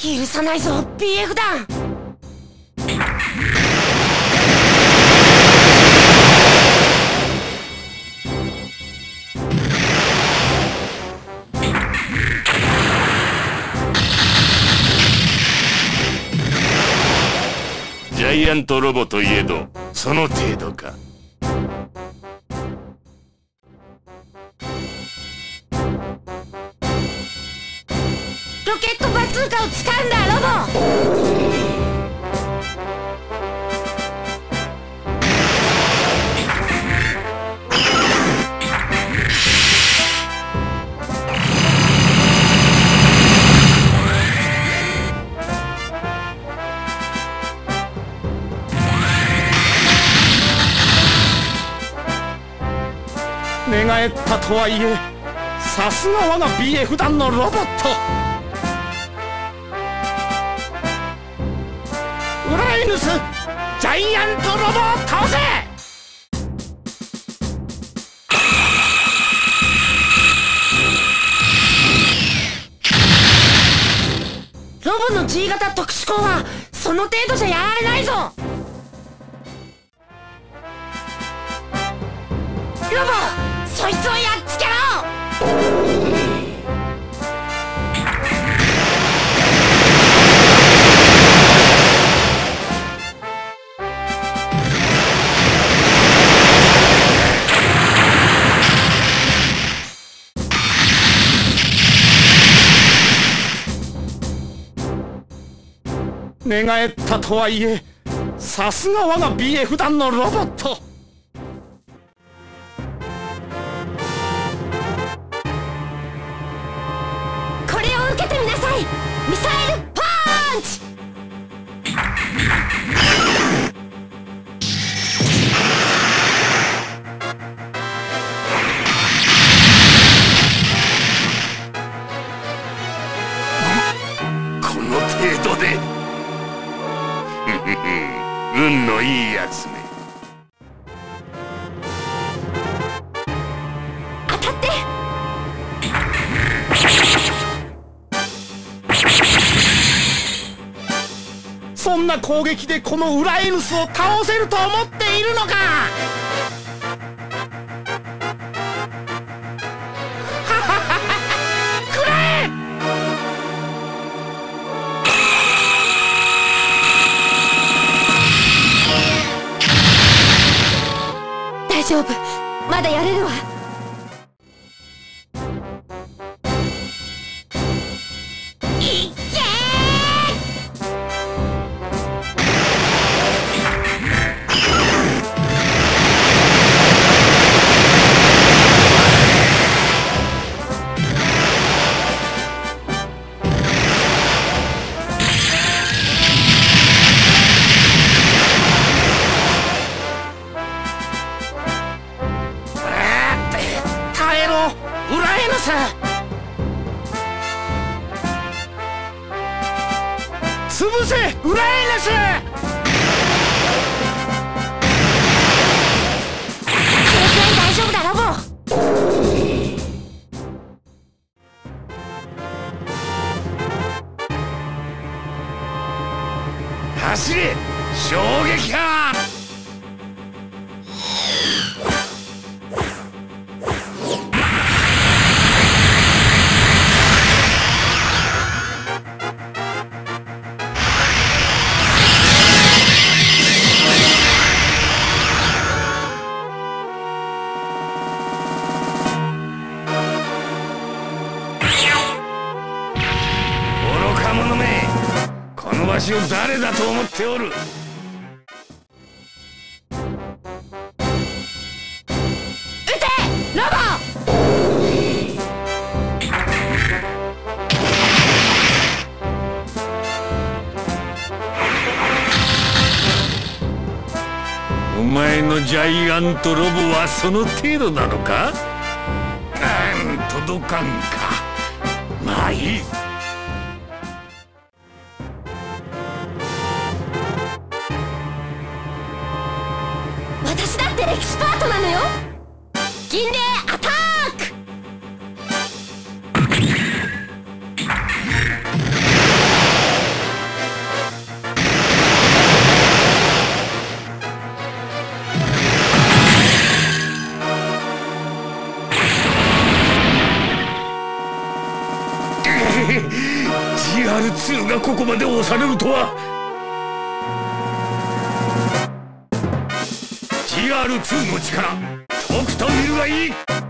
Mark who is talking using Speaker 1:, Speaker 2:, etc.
Speaker 1: 許さないぞ BF 団。
Speaker 2: ジャイアントロボといえどその程度か。
Speaker 1: ロケットバズーカを掴んだロボ。
Speaker 3: 寝返ったとはいえ、さすが我が BF 団のロボット。ウライヌスジャイアントロボを倒せ。
Speaker 1: ロボの G 型特殊鋼はその程度じゃやられないぞ。ロボ、そいつをやっつけろ。
Speaker 3: 寝返ったとはいえ、さすが我が BF 団のロボット。
Speaker 1: これを受けてみなさい。ミサイルパンチ。
Speaker 2: この程度で運のいいやつね。
Speaker 1: 当たって。
Speaker 3: そんな攻撃でこのウライヌスを倒せると思っているのか。くらえ。
Speaker 1: 大丈夫、まだやれるわ。いっけー。
Speaker 3: 耐えろウライヌス。潰せウライヌス。
Speaker 1: これくらい大丈夫だロボ。
Speaker 2: 走れ衝撃波。愚か者め、このわしを誰だと思っておる。
Speaker 1: 撃てロボ。
Speaker 2: お前のジャイアントロボはその程度なのか。届かんか。まあいい。
Speaker 1: 私だってエキスパートなのよ。銀霊アタック。
Speaker 2: GR2 がここまで押されるとは。 GR2 の力とくと見るがいい。